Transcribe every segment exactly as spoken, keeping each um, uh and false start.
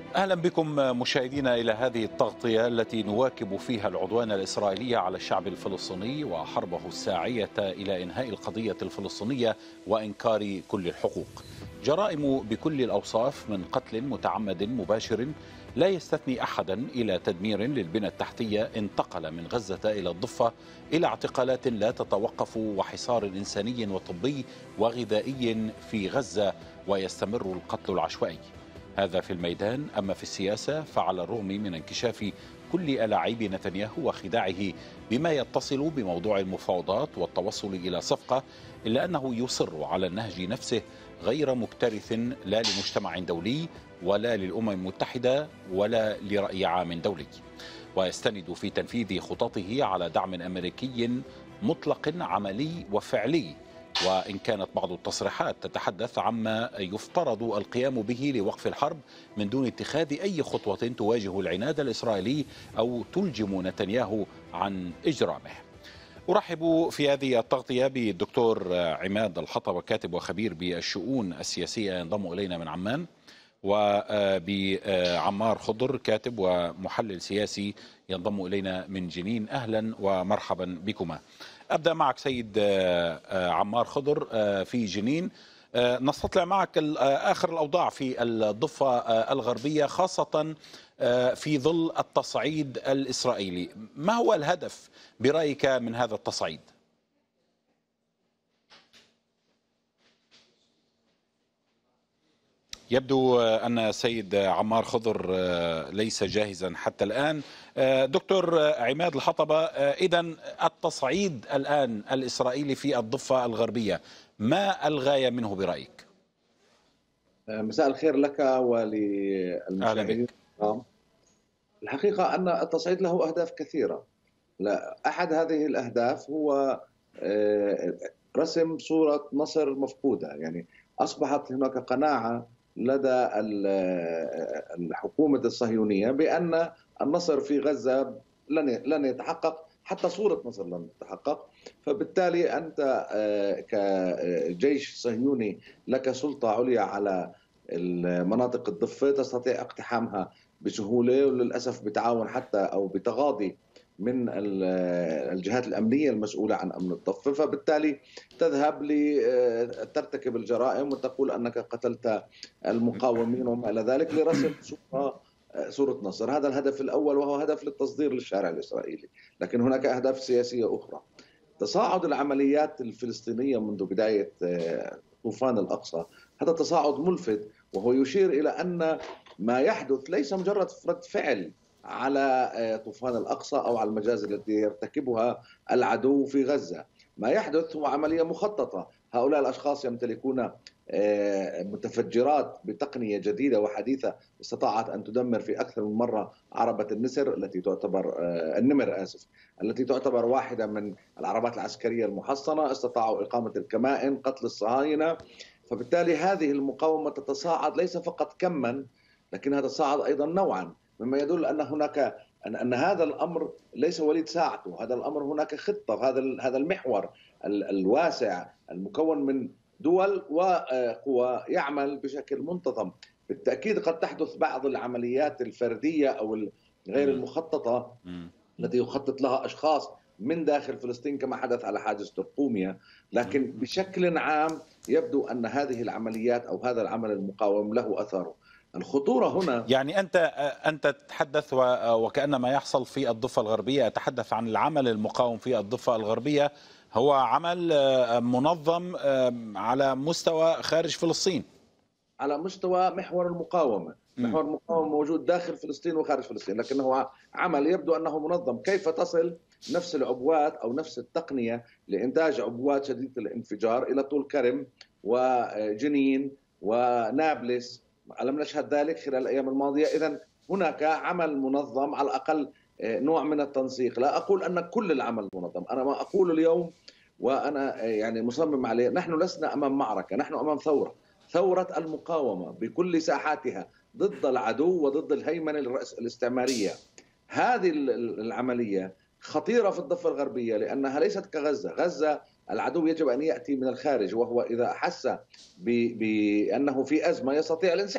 أهلا بكم مشاهدينا إلى هذه التغطية التي نواكب فيها العدوان الإسرائيلي على الشعب الفلسطيني وحربه الساعية إلى إنهاء القضية الفلسطينية وإنكار كل الحقوق. جرائم بكل الأوصاف من قتل متعمد مباشر لا يستثني أحدا إلى تدمير للبنى التحتية انتقل من غزة إلى الضفة إلى اعتقالات لا تتوقف وحصار إنساني وطبي وغذائي في غزة ويستمر القتل العشوائي. هذا في الميدان. أما في السياسة فعلى الرغم من انكشاف كل ألاعيب نتنياهو وخداعه بما يتصل بموضوع المفاوضات والتوصل إلى صفقة، إلا أنه يصر على النهج نفسه غير مكترث لا لمجتمع دولي ولا للأمم المتحدة ولا لرأي عام دولي، ويستند في تنفيذ خططه على دعم أمريكي مطلق عملي وفعلي، وإن كانت بعض التصريحات تتحدث عما يفترض القيام به لوقف الحرب من دون اتخاذ أي خطوة تواجه العناد الإسرائيلي أو تلجم نتنياهو عن إجرامه. أرحب في هذه التغطية بالدكتور عماد الحطب، كاتب وخبير بالشؤون السياسية ينضم إلينا من عمان، وبعمار خضر، كاتب ومحلل سياسي ينضم إلينا من جنين. أهلا ومرحبا بكما. أبدأ معك سيد عمار خضر في جنين. نستطلع معك آخر الأوضاع في الضفة الغربية، خاصة في ظل التصعيد الإسرائيلي. ما هو الهدف برأيك من هذا التصعيد؟ يبدو أن السيد عمار خضر ليس جاهزا حتى الآن. دكتور عماد الحطبة، إذن التصعيد الآن الإسرائيلي في الضفة الغربية ما الغاية منه برأيك؟ مساء الخير لك وللمشاهدين. الحقيقة أن التصعيد له أهداف كثيرة. لا أحد هذه الأهداف هو رسم صورة مصر مفقودة، يعني أصبحت هناك قناعة لدى الحكومة الصهيونية بأن النصر في غزة لن لن يتحقق، حتى صورة نصر لن تتحقق. فبالتالي أنت كجيش صهيوني لك سلطة عليا على المناطق الضفة، تستطيع اقتحامها بسهولة، وللأسف بتعاون حتى أو بتغاضي من الجهات الأمنية المسؤولة عن أمن الضفة. فبالتالي تذهب لترتكب الجرائم وتقول أنك قتلت المقاومين وما إلى ذلك لرسم صورة صورة نصر. هذا الهدف الأول، وهو هدف للتصدير للشارع الإسرائيلي. لكن هناك أهداف سياسية أخرى. تصاعد العمليات الفلسطينية منذ بداية طوفان الأقصى هذا تصاعد ملفت، وهو يشير إلى أن ما يحدث ليس مجرد رد فعل على طوفان الأقصى أو على المجازر التي يرتكبها العدو في غزة. ما يحدث هو عملية مخططة. هؤلاء الأشخاص يمتلكون متفجرات بتقنية جديدة وحديثة استطاعت أن تدمر في أكثر من مرة عربة النسر التي تعتبر النمر آسف التي تعتبر واحدة من العربات العسكرية المحصنة. استطاعوا إقامة الكمائن، قتل الصهاينة. فبالتالي هذه المقاومة تتصاعد ليس فقط كما، لكنها تتصاعد أيضا نوعا، مما يدل أن هناك أن, أن هذا الأمر ليس وليد ساعته. هذا الأمر هناك خطة. هذا هذا المحور الواسع المكون من دول وقوى يعمل بشكل منتظم. بالتأكيد قد تحدث بعض العمليات الفردية أو غير المخططة التي يخطط لها أشخاص من داخل فلسطين كما حدث على حاجز ترقوميا، لكن بشكل عام يبدو أن هذه العمليات أو هذا العمل المقاوم له أثره. الخطورة هنا، يعني أنت أنت تتحدث وكأن ما يحصل في الضفة الغربية، أتحدث عن العمل المقاوم في الضفة الغربية هو عمل منظم على مستوى خارج فلسطين، على مستوى محور المقاومة. محور المقاومة موجود داخل فلسطين وخارج فلسطين، لكنه عمل يبدو أنه منظم. كيف تصل نفس العبوات أو نفس التقنية لإنتاج عبوات شديدة الانفجار إلى طول كرم وجنين ونابلس؟ ألم نشهد ذلك خلال الأيام الماضية؟ إذن هناك عمل منظم، على الأقل نوع من التنسيق. لا أقول أن كل العمل منظم. أنا ما أقول اليوم وأنا يعني مصمم عليه، نحن لسنا أمام معركة، نحن أمام ثورة، ثورة المقاومة بكل ساحاتها ضد العدو وضد الهيمنة الاستعمارية. هذه العملية خطيرة في الضفة الغربية لأنها ليست كغزة. غزة العدو يجب أن يأتي من الخارج، وهو إذا أحس بأنه في أزمة يستطيع الانسحاب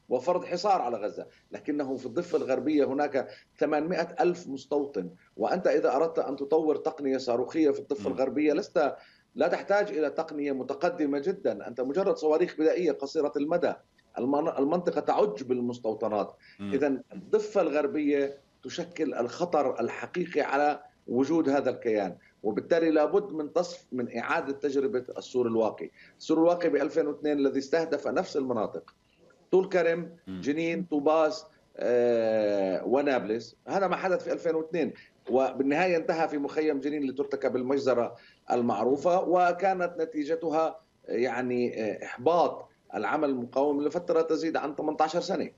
وفرض حصار على غزة، لكنه في الضفة الغربية هناك ثمانمائة ألف مستوطن، وأنت إذا أردت أن تطور تقنية صاروخية في الضفة الغربية لست لا تحتاج إلى تقنية متقدمة جدا، أنت مجرد صواريخ بدائية قصيرة المدى. المنطقة تعج بالمستوطنات. إذا الضفة الغربية تشكل الخطر الحقيقي على وجود هذا الكيان، وبالتالي لابد من تصف من إعادة تجربة السور الواقي. السور الواقي ب ألفين واثنين الذي استهدف نفس المناطق، طول كرم، جنين، طوباس، آه، ونابلس. هذا ما حدث في ألفين واثنين، وبالنهاية انتهى في مخيم جنين لترتكب المجزرة المعروفة، وكانت نتيجتها يعني إحباط العمل المقاوم لفترة تزيد عن ثمانية عشر سنة.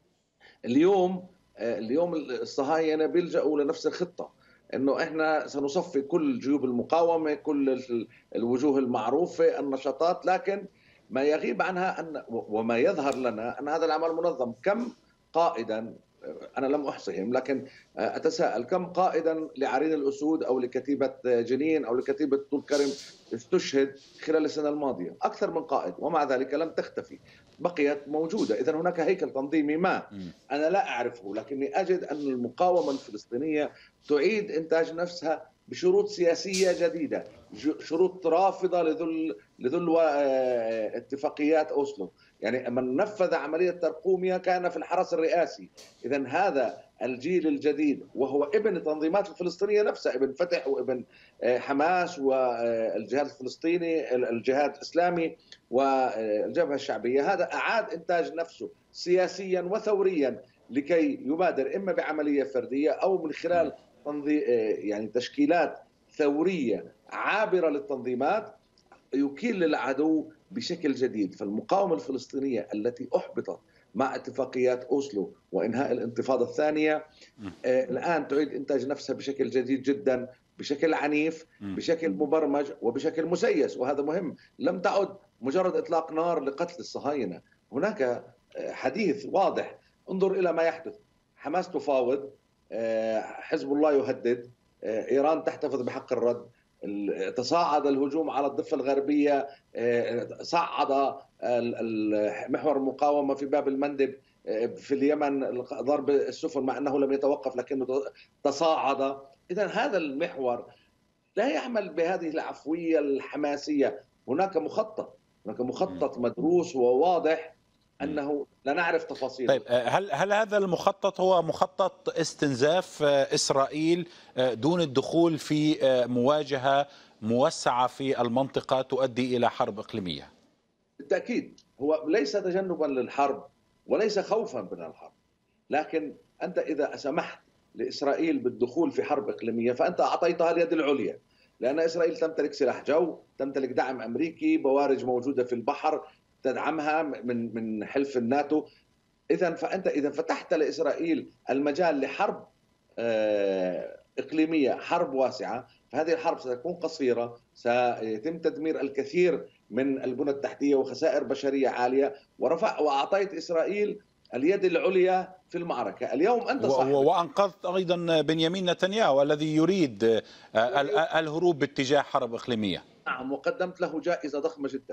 اليوم اليوم الصهاينة بيلجأوا لنفس الخطة، انه احنا سنصفي كل جيوب المقاومة، كل الوجوه المعروفة، النشاطات، لكن ما يغيب عنها أن وما يظهر لنا أن هذا العمل منظم. كم قائدا، أنا لم أحصهم لكن أتساءل، كم قائدا لعرين الأسود أو لكتيبة جنين أو لكتيبة طول كرم استشهد خلال السنة الماضية؟ أكثر من قائد، ومع ذلك لم تختفي، بقيت موجودة. إذن هناك هيكل تنظيمي ما أنا لا أعرفه، لكني أجد أن المقاومة الفلسطينية تعيد إنتاج نفسها بشروط سياسية جديدة، شروط رافضة لذل لذل اتفاقيات أوسلو. يعني من نفذ عملية ترقومية كان في الحرس الرئاسي. إذن هذا الجيل الجديد وهو ابن التنظيمات الفلسطينية نفسها، ابن فتح وابن حماس والجهاد الفلسطيني، الجهاد الإسلامي والجبهة الشعبية، هذا أعاد إنتاج نفسه سياسيا وثوريا لكي يبادر إما بعملية فردية أو من خلال يعني تشكيلات ثورية عابرة للتنظيمات يكيل للعدو بشكل جديد. فالمقاومة الفلسطينية التي أحبطت مع اتفاقيات أوسلو وإنهاء الانتفاضة الثانية الآن تعيد إنتاج نفسها بشكل جديد جدا، بشكل عنيف، بشكل مبرمج وبشكل مسيس. وهذا مهم، لم تعد مجرد إطلاق نار لقتل الصهاينة، هناك حديث واضح. انظر إلى ما يحدث، حماس تفاوض، حزب الله يهدد، إيران تحتفظ بحق الرد، تصاعد الهجوم على الضفة الغربية، صعد محور المقاومة في باب المندب في اليمن ضرب السفن مع أنه لم يتوقف لكنه تصاعد. إذن هذا المحور لا يعمل بهذه العفوية الحماسية، هناك مخطط، هناك مخطط مدروس وواضح أنه لا نعرف تفاصيل. طيب، هل هل هذا المخطط هو مخطط استنزاف إسرائيل دون الدخول في مواجهة موسعة في المنطقة تؤدي إلى حرب إقليمية؟ بالتأكيد هو ليس تجنبا للحرب وليس خوفا من الحرب، لكن أنت إذا سمحت لإسرائيل بالدخول في حرب إقليمية فأنت أعطيتها اليد العليا، لأن إسرائيل تمتلك سلاح جو، تمتلك دعم أمريكي، بوارج موجودة في البحر تدعمها من من حلف الناتو. إذا فأنت إذا فتحت لإسرائيل المجال لحرب إقليمية، حرب واسعة، فهذه الحرب ستكون قصيرة، سيتم تدمير الكثير من البنى التحتية وخسائر بشرية عالية، ورفع وأعطيت إسرائيل اليد العليا في المعركة. اليوم أنت صاحب، وأنقذت أيضا بنيامين نتنياهو الذي يريد الهروب باتجاه حرب إقليمية. نعم، وقدمت له جائزة ضخمة جدا.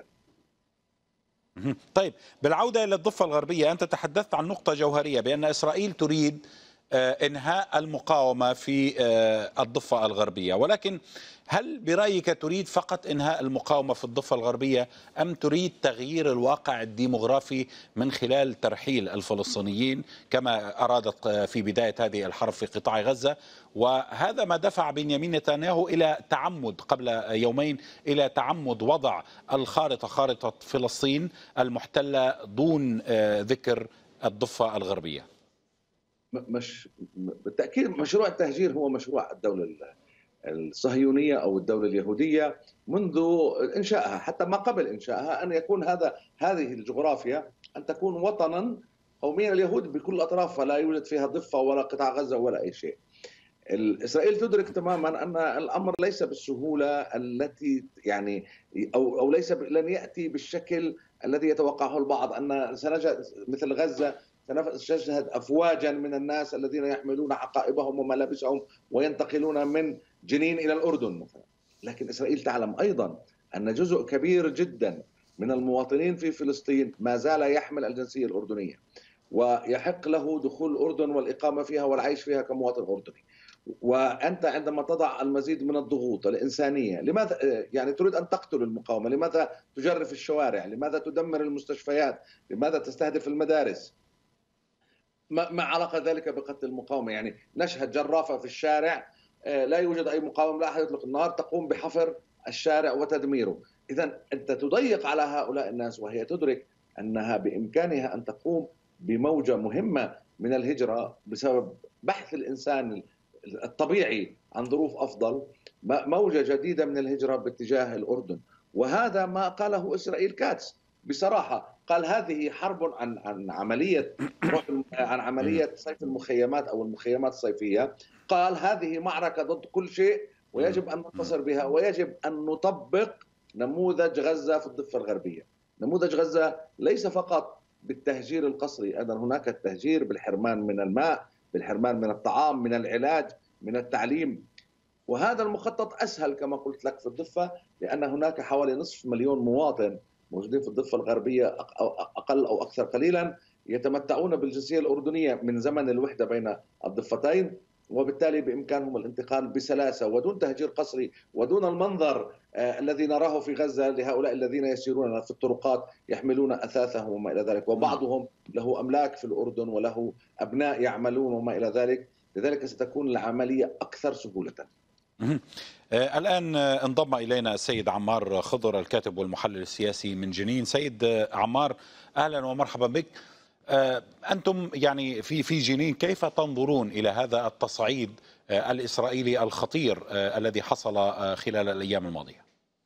طيب، بالعودة إلى الضفة الغربية، أنت تحدثت عن نقطة جوهرية بأن إسرائيل تريد إنهاء المقاومة في الضفة الغربية، ولكن هل برأيك تريد فقط إنهاء المقاومة في الضفة الغربية أم تريد تغيير الواقع الديمغرافي من خلال ترحيل الفلسطينيين كما أرادت في بداية هذه الحرب في قطاع غزة؟ وهذا ما دفع بنيامين نتنياهو إلى تعمد قبل يومين إلى تعمد وضع الخارطة، خارطة فلسطين المحتلة دون ذكر الضفة الغربية. مش بالتأكيد مشروع التهجير هو مشروع الدولة الصهيونية أو الدولة اليهودية منذ إنشائها، حتى ما قبل إنشائها، أن يكون هذا هذه الجغرافيا أن تكون وطنا قوميا اليهود بكل أطرافها، لا يوجد فيها ضفة ولا قطاع غزة ولا أي شيء. إسرائيل تدرك تماما أن الأمر ليس بالسهولة التي يعني أو أو ليس لن يأتي بالشكل الذي يتوقعه البعض، أن سنجد مثل غزة سنشهد أفواجا من الناس الذين يحملون عقائبهم وملابسهم وينتقلون من جنين إلى الأردن مثلا. لكن إسرائيل تعلم أيضا أن جزء كبير جدا من المواطنين في فلسطين ما زال يحمل الجنسية الأردنية، ويحق له دخول الأردن والإقامة فيها والعيش فيها كمواطن أردني. وأنت عندما تضع المزيد من الضغوط الإنسانية، لماذا يعني تريد أن تقتل المقاومة؟ لماذا تجرف الشوارع؟ لماذا تدمر المستشفيات؟ لماذا تستهدف المدارس؟ ما ما علاقة ذلك بقتل المقاومة؟ يعني نشهد جرافة في الشارع، لا يوجد أي مقاومة، لا أحد يطلق النار، تقوم بحفر الشارع وتدميره. إذا أنت تضيق على هؤلاء الناس وهي تدرك أنها بإمكانها أن تقوم بموجة مهمة من الهجرة بسبب بحث الإنسان الطبيعي عن ظروف أفضل، موجة جديدة من الهجرة باتجاه الأردن. وهذا ما قاله إسرائيل كاتس بصراحة، قال هذه حرب عن عن عملية عن عملية صيف المخيمات أو المخيمات الصيفية. قال هذه معركة ضد كل شيء ويجب أن ننتصر بها، ويجب أن نطبق نموذج غزة في الضفة الغربية. نموذج غزة ليس فقط بالتهجير القسري، أيضا هناك التهجير بالحرمان من الماء، بالحرمان من الطعام، من العلاج، من التعليم. وهذا المخطط أسهل كما قلت لك في الضفة، لأن هناك حوالي نصف مليون مواطن موجودين في الضفة الغربية أقل أو أكثر قليلا، يتمتعون بالجنسية الأردنية من زمن الوحدة بين الضفتين، وبالتالي بإمكانهم الانتقال بسلاسة ودون تهجير قسري ودون المنظر آه الذي نراه في غزة لهؤلاء الذين يسيرون في الطرقات يحملون أثاثهم وما إلى ذلك، وبعضهم له أملاك في الأردن وله أبناء يعملون وما إلى ذلك. لذلك ستكون العملية أكثر سهولة. الآن انضم إلينا السيد عمار خضر الكاتب والمحلل السياسي من جنين. سيد عمار، أهلا ومرحبا بك. أنتم يعني في في جنين كيف تنظرون إلى هذا التصعيد الإسرائيلي الخطير الذي حصل خلال الأيام الماضية؟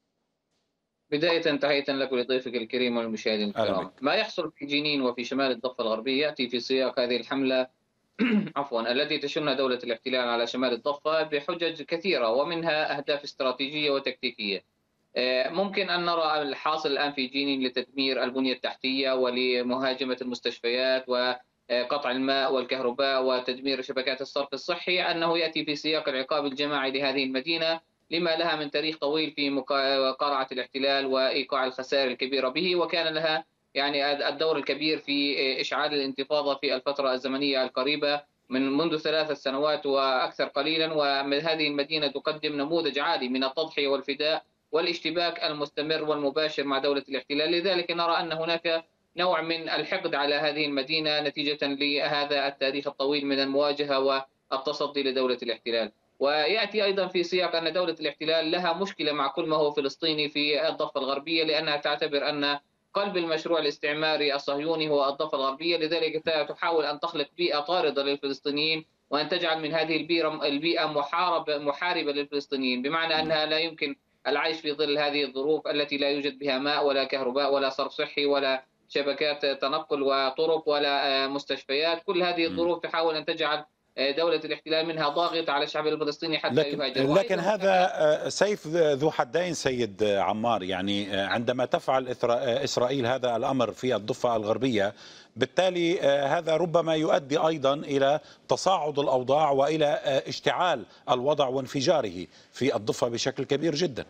بداية تحية لك ولضيفك الكريم والمشاهدين الكرام. ما يحصل في جنين وفي شمال الضفة الغربية يأتي في سياق هذه الحملة عفوا التي تشنها دولة الاحتلال على شمال الضفة بحجج كثيرة، ومنها أهداف استراتيجية وتكتيكية. ممكن أن نرى الحاصل الآن في جنين لتدمير البنية التحتية ولمهاجمة المستشفيات وقطع الماء والكهرباء وتدمير شبكات الصرف الصحي، أنه يأتي في سياق العقاب الجماعي لهذه المدينة لما لها من تاريخ طويل في مقارعة الاحتلال وإيقاع الخسائر الكبيرة به، وكان لها يعني الدور الكبير في إشعال الانتفاضة في الفترة الزمنية القريبة من منذ ثلاث سنوات وأكثر قليلا. وهذه المدينة تقدم نموذج عالي من التضحية والفداء والاشتباك المستمر والمباشر مع دولة الاحتلال. لذلك نرى أن هناك نوع من الحقد على هذه المدينة نتيجة لهذا التاريخ الطويل من المواجهة والتصدي لدولة الاحتلال. ويأتي أيضا في سياق أن دولة الاحتلال لها مشكلة مع كل ما هو فلسطيني في الضفة الغربية، لأنها تعتبر أن قلب المشروع الاستعماري الصهيوني هو الضفة الغربية. لذلك تحاول أن تخلق بيئة طاردة للفلسطينيين وأن تجعل من هذه البيئة محاربة محاربة للفلسطينيين، بمعنى أنها لا يمكن العيش في ظل هذه الظروف التي لا يوجد بها ماء ولا كهرباء ولا صرف صحي ولا شبكات تنقل وطرق ولا مستشفيات. كل هذه الظروف تحاول أن تجعل دولة الاحتلال منها ضاغطة على الشعب الفلسطيني حتى لكن يهاجر. لكن هذا سيف ذو حدين سيد عمار، يعني عندما تفعل إسرائيل هذا الأمر في الضفة الغربية بالتالي هذا ربما يؤدي أيضا إلى تصاعد الأوضاع وإلى اشتعال الوضع وانفجاره في الضفة بشكل كبير جدا.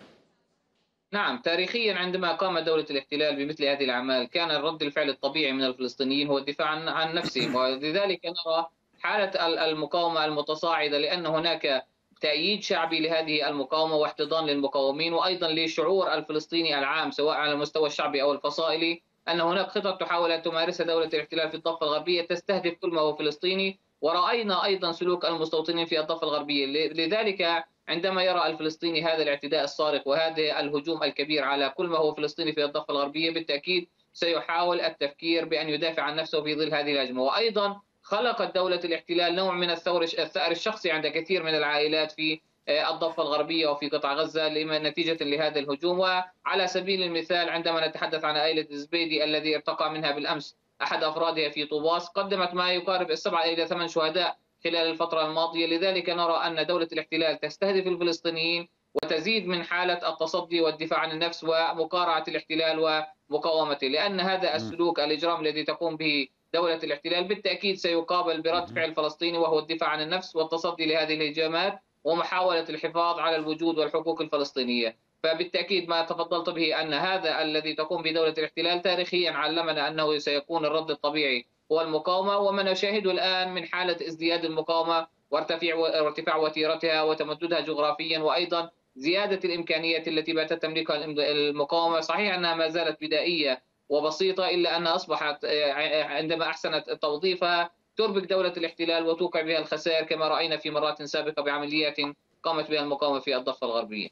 نعم، تاريخيا عندما قام دولة الاحتلال بمثل هذه الأعمال كان رد الفعل الطبيعي من الفلسطينيين هو الدفاع عن نفسهم، ولذلك نرى حالة المقاومة المتصاعدة، لأن هناك تأييد شعبي لهذه المقاومة واحتضان للمقاومين، وأيضا للشعور الفلسطيني العام سواء على المستوى الشعبي أو الفصائلي أن هناك خطط تحاول أن تمارسها دولة الاحتلال في الضفة الغربية تستهدف كل ما هو فلسطيني. ورأينا أيضا سلوك المستوطنين في الضفة الغربية. لذلك عندما يرى الفلسطيني هذا الاعتداء الصارخ وهذا الهجوم الكبير على كل ما هو فلسطيني في الضفة الغربية بالتأكيد سيحاول التفكير بأن يدافع عن نفسه في ظل هذه الهجمة. وأيضا خلقت دولة الاحتلال نوع من الثأر الشخصي عند كثير من العائلات في الضفة الغربية وفي قطاع غزة نتيجة لهذا الهجوم. وعلى سبيل المثال عندما نتحدث عن عائلة الزبيدي الذي ارتقى منها بالأمس أحد أفرادها في طوباس، قدمت ما يقارب السبعة إلى ثمان شهداء خلال الفترة الماضية. لذلك نرى أن دولة الاحتلال تستهدف الفلسطينيين وتزيد من حالة التصدي والدفاع عن النفس ومقارعة الاحتلال ومقاومته، لأن هذا السلوك الإجرام الذي تقوم به دولة الاحتلال بالتأكيد سيقابل برد فعل فلسطيني وهو الدفاع عن النفس والتصدي لهذه الهجمات ومحاولة الحفاظ على الوجود والحقوق الفلسطينية. فبالتأكيد ما تفضلت به أن هذا الذي تقوم به دولة الاحتلال تاريخيا علمنا أنه سيكون الرد الطبيعي هو المقاومة، وما نشاهده الآن من حالة ازدياد المقاومة وارتفاع وارتفاع وتيرتها وتمددها جغرافيا، وأيضا زيادة الإمكانيات التي باتت تملكها المقاومة. صحيح أنها ما زالت بدائية وبسيطة، إلا أنها أصبحت عندما أحسنت توظيفها تربك دولة الاحتلال وتوقع بها الخسائر، كما رأينا في مرات سابقة بعمليات قامت بها المقاومة في الضفة الغربية.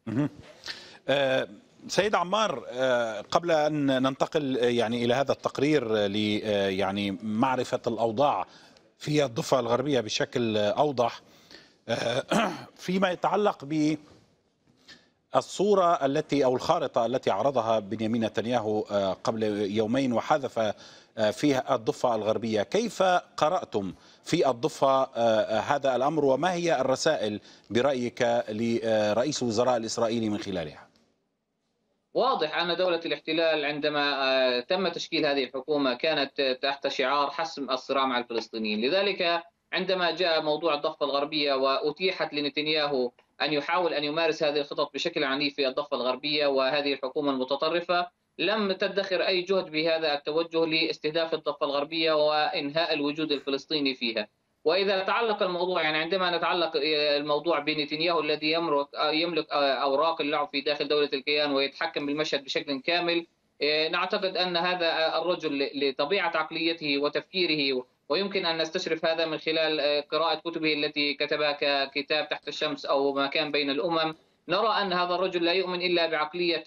سيد عمار، قبل أن ننتقل يعني إلى هذا التقرير ل يعني معرفة الأوضاع في الضفة الغربية بشكل أوضح، فيما يتعلق بالصورة التي أو الخارطة التي عرضها بنيامين نتنياهو قبل يومين وحذف فيها الضفة الغربية، كيف قرأتم في الضفة هذا الأمر، وما هي الرسائل برأيك لرئيس الوزراء الإسرائيلي من خلالها؟ واضح أن دولة الاحتلال عندما تم تشكيل هذه الحكومة كانت تحت شعار حسم الصراع مع الفلسطينيين. لذلك عندما جاء موضوع الضفة الغربية وأتيحت لنتنياهو أن يحاول أن يمارس هذه الخطط بشكل عنيف في الضفة الغربية وهذه الحكومة المتطرفة، لم تدخر أي جهد بهذا التوجه لاستهداف الضفة الغربية وإنهاء الوجود الفلسطيني فيها. وإذا تعلق الموضوع، يعني عندما نتعلق الموضوع بنتنياهو الذي يملك يملك أوراق اللعب في داخل دولة الكيان ويتحكم بالمشهد بشكل كامل، نعتقد أن هذا الرجل لطبيعة عقليته وتفكيره، ويمكن أن نستشرف هذا من خلال قراءة كتبه التي كتبها ككتاب تحت الشمس أو ما كان بين الأمم، نرى أن هذا الرجل لا يؤمن إلا بعقلية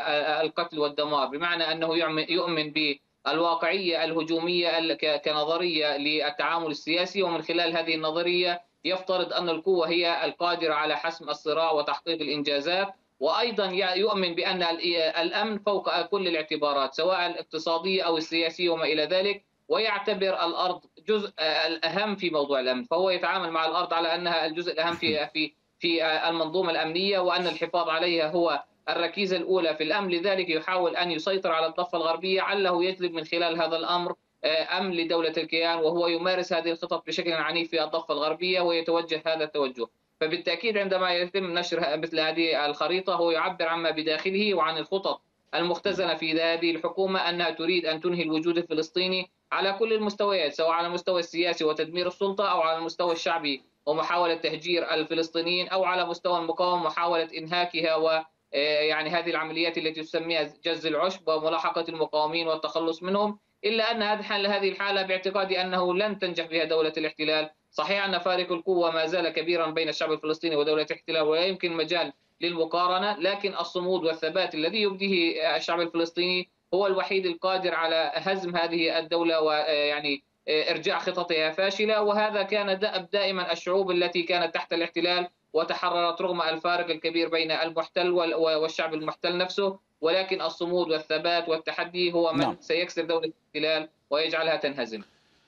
القتل والدمار، بمعنى أنه يؤمن ب الواقعية الهجومية كنظرية للتعامل السياسي، ومن خلال هذه النظرية يفترض أن القوة هي القادرة على حسم الصراع وتحقيق الإنجازات، وأيضا يؤمن بأن الأمن فوق كل الاعتبارات سواء الاقتصادية أو السياسية وما إلى ذلك، ويعتبر الأرض جزء الأهم في موضوع الأمن، فهو يتعامل مع الأرض على أنها الجزء الأهم في في في المنظومة الأمنية، وأن الحفاظ عليها هو الركيزة الأولى في الأمن. لذلك يحاول أن يسيطر على الضفة الغربية علّه يجلب من خلال هذا الأمر أمن لدولة الكيان، وهو يمارس هذه الخطط بشكل عنيف في الضفة الغربية ويتوجه هذا التوجه. فبالتأكيد عندما يتم نشر مثل هذه الخريطة هو يعبر عما بداخله وعن الخطط المختزنة في هذه الحكومة، أنها تريد أن تنهي الوجود الفلسطيني على كل المستويات، سواء على المستوى السياسي وتدمير السلطة، أو على المستوى الشعبي ومحاولة تهجير الفلسطينيين، أو على مستوى المقاومة محاولة إنهاكها و يعني هذه العمليات التي تسميها جز العشب وملاحقة المقاومين والتخلص منهم. إلا أن هذه الحالة باعتقادي أنه لن تنجح بها دولة الاحتلال. صحيح أن فارق القوة ما زال كبيرا بين الشعب الفلسطيني ودولة الاحتلال ولا يمكن مجال للمقارنة، لكن الصمود والثبات الذي يبديه الشعب الفلسطيني هو الوحيد القادر على هزم هذه الدولة ويعني إرجاع خططها فاشلة. وهذا كان دائما الشعوب التي كانت تحت الاحتلال وتحررت رغم الفارق الكبير بين المحتل والشعب المحتل نفسه، ولكن الصمود والثبات والتحدي هو من نعم. سيكسر دولة الاحتلال ويجعلها تنهزم.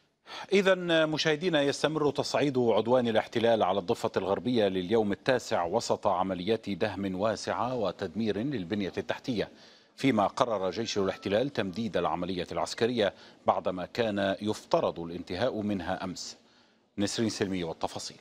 إذا مشاهدينا، يستمر تصعيد عدوان الاحتلال على الضفة الغربية لليوم التاسع وسط عمليات دهم واسعة وتدمير للبنية التحتية، فيما قرر جيش الاحتلال تمديد العملية العسكرية بعدما كان يفترض الانتهاء منها أمس. نسرين سلمي والتفاصيل.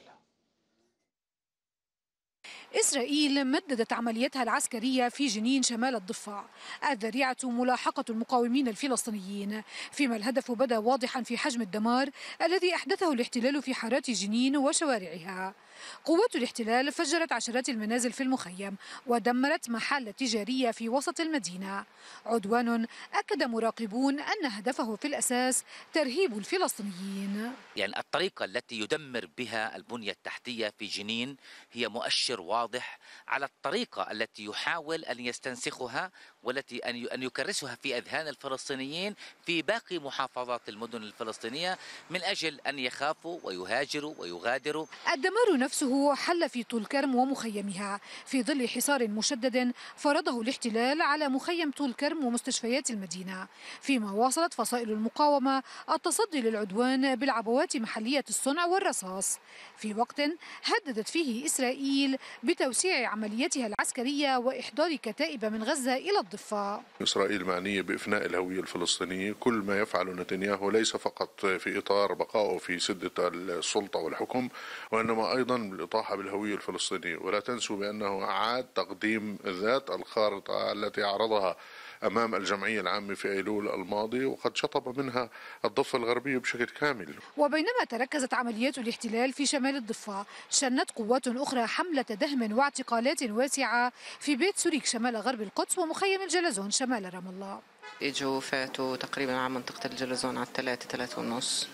إسرائيل مددت عملياتها العسكرية في جنين شمال الضفة، الذريعة ملاحقة المقاومين الفلسطينيين، فيما الهدف بدا واضحا في حجم الدمار الذي أحدثه الاحتلال في حارات جنين وشوارعها. قوات الاحتلال فجرت عشرات المنازل في المخيم ودمرت محال تجارية في وسط المدينة، عدوان أكد مراقبون أن هدفه في الأساس ترهيب الفلسطينيين. يعني الطريقة التي يدمر بها البنية التحتية في جنين هي مؤشر واضح على الطريقة التي يحاول أن يستنسخها والتي أن يكرسها في أذهان الفلسطينيين في باقي محافظات المدن الفلسطينية من أجل أن يخافوا ويهاجروا ويغادروا. الدمار نفسه حل في طول كرم ومخيمها في ظل حصار مشدد فرضه الاحتلال على مخيم طول كرم ومستشفيات المدينة، فيما واصلت فصائل المقاومة التصدي للعدوان بالعبوات محلية الصنع والرصاص، في وقت هددت فيه إسرائيل بتوسيع عملياتها العسكرية وإحضار كتائب من غزة إلى الضفة. إسرائيل معنية بإفناء الهوية الفلسطينية. كل ما يفعله نتنياهو ليس فقط في إطار بقائه في سدة السلطة والحكم، وإنما أيضا بالإطاحة بالهوية الفلسطينية. ولا تنسوا بأنه أعاد تقديم ذات الخارطة التي عرضها أمام الجمعية العامة في أيلول الماضي، وقد شطب منها الضفة الغربية بشكل كامل. وبينما تركزت عمليات الاحتلال في شمال الضفة، شنت قوات أخرى حملة دهم واعتقالات واسعة في بيت سوريك شمال غرب القدس ومخيم الجلزون شمال رام الله. اجوا فاتوا تقريبا على منطقة الجلزون على الثلاثة ثلاثة ونص،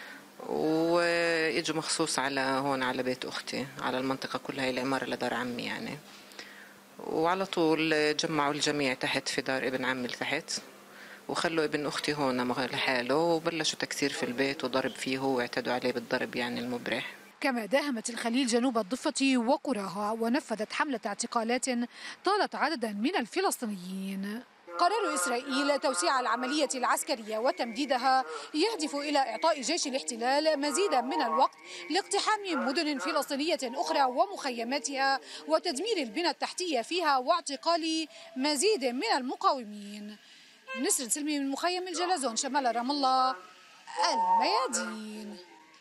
واجوا مخصوص على هون على بيت أختي، على المنطقة كلها، العمارة لدار عمي يعني. وعلى طول جمعوا الجميع تحت في دار ابن عمي تحت، وخلوا ابن أختي هون لحاله، وبلشوا تكسير في البيت وضرب فيه واعتدوا عليه بالضرب يعني المبرح. كما داهمت الخليل جنوب الضفة وقراها ونفذت حملة اعتقالات طالت عددا من الفلسطينيين. قرار إسرائيل توسيع العملية العسكرية وتمديدها يهدف إلى إعطاء جيش الاحتلال مزيدا من الوقت لاقتحام مدن فلسطينية أخرى ومخيماتها وتدمير البنى التحتية فيها واعتقال مزيد من المقاومين. نسرين سلمي من مخيم الجلزون شمال رام الله، الميادين.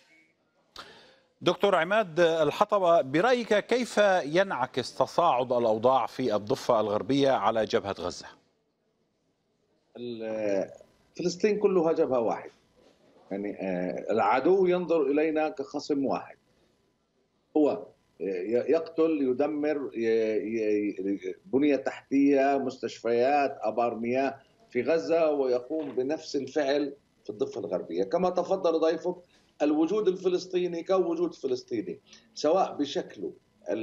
دكتور عماد الحطبة، برأيك كيف ينعكس تصاعد الأوضاع في الضفة الغربية على جبهة غزة؟ فلسطين كلها جبهة واحد، يعني العدو ينظر إلينا كخصم واحد، هو يقتل، يدمر بنية تحتية، مستشفيات، أبار مياه في غزة، ويقوم بنفس الفعل في الضفة الغربية. كما تفضل ضيفك، الوجود الفلسطيني كوجود فلسطيني، سواء بشكله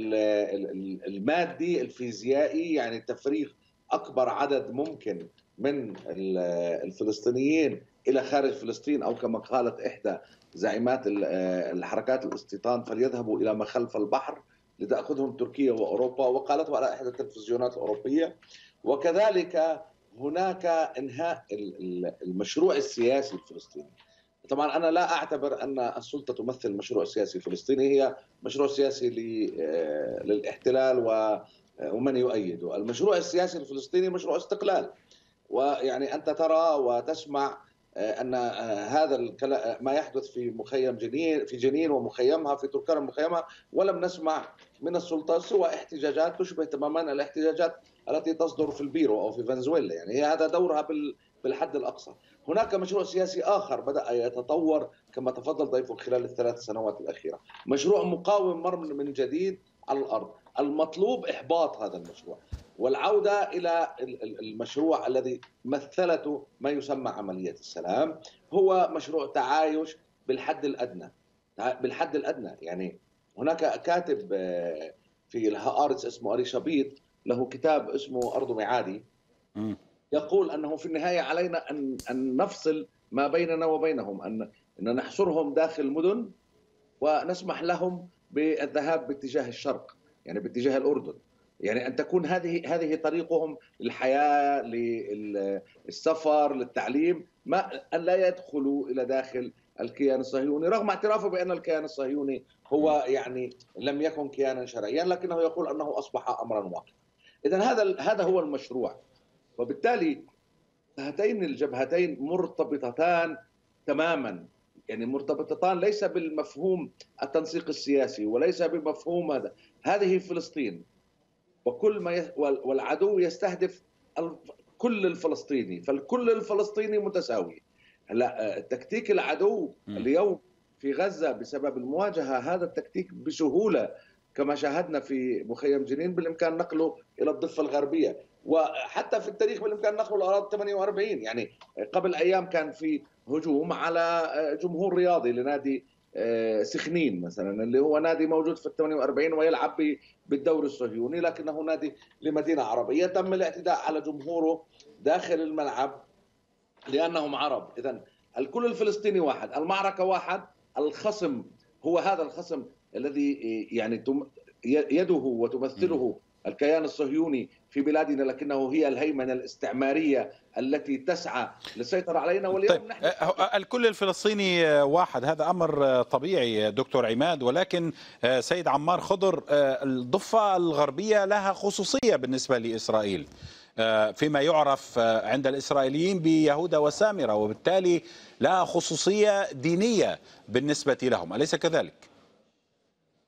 المادي الفيزيائي، يعني تفريغ أكبر عدد ممكن من الفلسطينيين إلى خارج فلسطين، أو كما قالت إحدى زعيمات الحركات الاستيطان فليذهبوا إلى ما خلف البحر لتأخذهم تركيا وأوروبا، وقالته على إحدى التلفزيونات الأوروبية. وكذلك هناك إنهاء المشروع السياسي الفلسطيني. طبعا أنا لا أعتبر أن السلطة تمثل المشروع السياسي الفلسطيني، هي مشروع سياسي للاحتلال ومن يؤيده. المشروع السياسي الفلسطيني مشروع استقلال، ويعني أنت ترى وتسمع أن هذا ما يحدث في مخيم جنين في جنين ومخيمها، في تركان ومخيمها، ولم نسمع من السلطة سوى احتجاجات تشبه تماما الاحتجاجات التي تصدر في البيرو أو في فنزويلا، يعني هذا دورها بالحد الأقصى. هناك مشروع سياسي آخر بدأ يتطور كما تفضل ضيفك خلال الثلاث سنوات الأخيرة، مشروع مقاوم مر من جديد على الأرض. المطلوب إحباط هذا المشروع والعودة إلى المشروع الذي مثلته ما يسمى عملية السلام، هو مشروع تعايش بالحد الأدنى. بالحد الأدنى يعني هناك كاتب في الهآرتس اسمه أري شبيط، له كتاب اسمه أرض معادي، يقول أنه في النهاية علينا أن أن نفصل ما بيننا وبينهم، أن أن نحصرهم داخل المدن ونسمح لهم بالذهاب باتجاه الشرق، يعني باتجاه الأردن، يعني أن تكون هذه هذه طريقهم للحياة، للسفر، للتعليم، ما أن لا يدخلوا إلى داخل الكيان الصهيوني، رغم اعترافه بأن الكيان الصهيوني هو يعني لم يكن كيانا شرعيا، لكنه يقول أنه أصبح أمرا واقعا. إذن هذا هذا هو المشروع، وبالتالي هاتين الجبهتين مرتبطتان تماما، يعني مرتبطتان ليس بالمفهوم التنسيق السياسي وليس بمفهوم هذا. هذه فلسطين، وكل ما ي... والعدو يستهدف كل الفلسطيني، فالكل الفلسطيني متساوي. هلا التكتيك العدو اليوم في غزة بسبب المواجهة، هذا التكتيك بسهولة كما شاهدنا في مخيم جنين بالإمكان نقله إلى الضفة الغربية، وحتى في التاريخ بالإمكان نقله الأراضي ثمانية وأربعين. يعني قبل أيام كان في هجوم على جمهور رياضي لنادي سخنين مثلا، اللي هو نادي موجود في الثمانية وأربعين ويلعب بالدوري الصهيوني، لكنه نادي لمدينة عربية. تم الاعتداء على جمهوره داخل الملعب لأنهم عرب. إذن الكل الفلسطيني واحد، المعركة واحد، الخصم هو هذا الخصم الذي يعني يده وتمثله الكيان الصهيوني في بلادنا، لكنه هي الهيمنة الاستعمارية التي تسعى للسيطرة علينا. واليوم طيب نحن الكل الفلسطيني واحد، هذا أمر طبيعي دكتور عماد، ولكن سيد عمار خضر، الضفة الغربية لها خصوصية بالنسبة لإسرائيل فيما يعرف عند الإسرائيليين بيهوذا وسامرة، وبالتالي لها خصوصية دينية بالنسبة لهم، أليس كذلك؟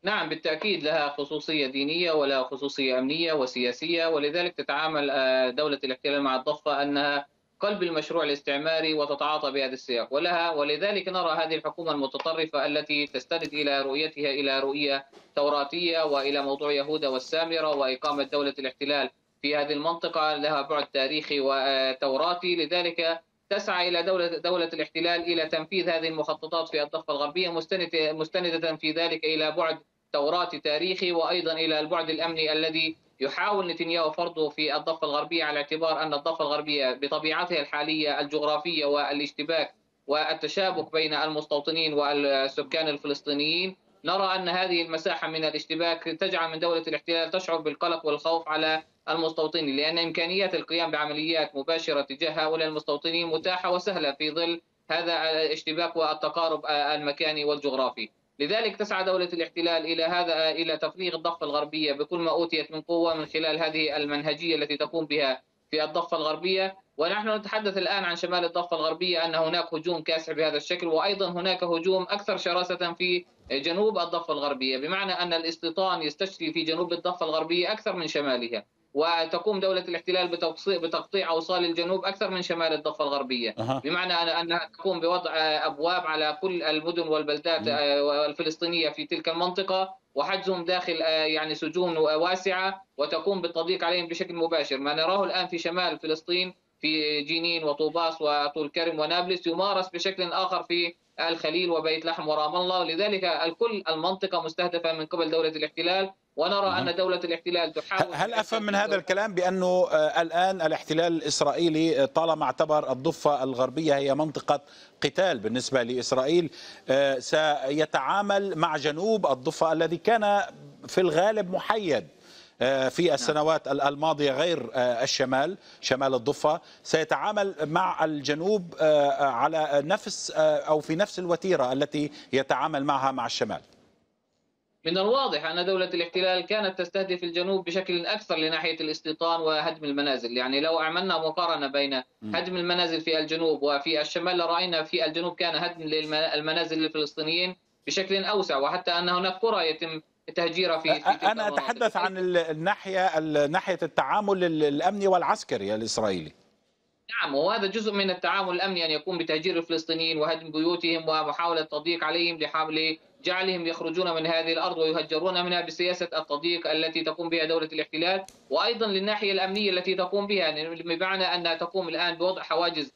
نعم بالتأكيد لها خصوصية دينية ولها خصوصية أمنية وسياسية، ولذلك تتعامل دولة الاحتلال مع الضفة أنها قلب المشروع الاستعماري وتتعاطى بهذا السياق، ولها ولذلك نرى هذه الحكومة المتطرفة التي تستند إلى رؤيتها إلى رؤية توراتية وإلى موضوع يهوذا والسامرة وإقامة دولة الاحتلال في هذه المنطقة لها بعد تاريخي وتوراتي، لذلك تسعى إلى دولة دولة الاحتلال إلى تنفيذ هذه المخططات في الضفة الغربية مستندة في ذلك إلى بعد توراتي تاريخي وأيضا إلى البعد الأمني الذي يحاول نتنياهو فرضه في الضفة الغربية، على اعتبار أن الضفة الغربية بطبيعتها الحالية الجغرافية والاشتباك والتشابك بين المستوطنين والسكان الفلسطينيين، نرى أن هذه المساحة من الاشتباك تجعل من دولة الاحتلال تشعر بالقلق والخوف على المستوطنين، لأن إمكانيات القيام بعمليات مباشرة تجاه هؤلاء المستوطنين متاحة وسهلة في ظل هذا الاشتباك والتقارب المكاني والجغرافي. لذلك تسعى دولة الاحتلال إلى هذا إلى تفريغ الضفة الغربية بكل ما أوتيت من قوة من خلال هذه المنهجية التي تقوم بها في الضفة الغربية. ونحن نتحدث الآن عن شمال الضفة الغربية أن هناك هجوم كاسح بهذا الشكل، وأيضا هناك هجوم أكثر شراسة في جنوب الضفة الغربية، بمعنى أن الاستيطان يستشري في جنوب الضفة الغربية أكثر من شمالها، وتقوم دولة الاحتلال بتقطيع أوصال الجنوب أكثر من شمال الضفة الغربية، أه. بمعنى أنها تقوم بوضع أبواب على كل المدن والبلدات الفلسطينية في تلك المنطقة وحجزهم داخل يعني سجون واسعة، وتقوم بالتضييق عليهم بشكل مباشر. ما نراه الآن في شمال فلسطين في جنين وطوباس وطول كرم ونابلس يمارس بشكل آخر في الخليل وبيت لحم ورام الله، لذلك الكل المنطقة مستهدفة من قبل دولة الاحتلال، ونرى أن دولة الاحتلال تحاول. هل أفهم من هذا الكلام بأنه الآن الاحتلال الإسرائيلي طالما اعتبر الضفة الغربية هي منطقة قتال بالنسبة لإسرائيل سيتعامل مع جنوب الضفة الذي كان في الغالب محيد في السنوات الماضية غير الشمال شمال الضفة، سيتعامل مع الجنوب على نفس أو في نفس الوتيرة التي يتعامل معها مع الشمال؟ من الواضح أن دولة الاحتلال كانت تستهدف الجنوب بشكل أكثر لناحية الاستيطان وهدم المنازل، يعني لو عملنا مقارنة بين هدم المنازل في الجنوب وفي الشمال لرأينا في الجنوب كان هدم المنازل للفلسطينيين بشكل أوسع، وحتى أن هناك قرى يتم تهجيرها في, في أنا أتحدث عن الناحية ناحية التعامل الأمني والعسكري الإسرائيلي. نعم، وهذا جزء من التعامل الأمني، أن يقوم بتهجير الفلسطينيين وهدم بيوتهم ومحاولة التضييق عليهم لحمل جعلهم يخرجون من هذه الأرض ويهجرون منها بسياسة التضييق التي تقوم بها دولة الاحتلال، وأيضا للناحية الأمنية التي تقوم بها، بمعنى أنها تقوم الآن بوضع حواجز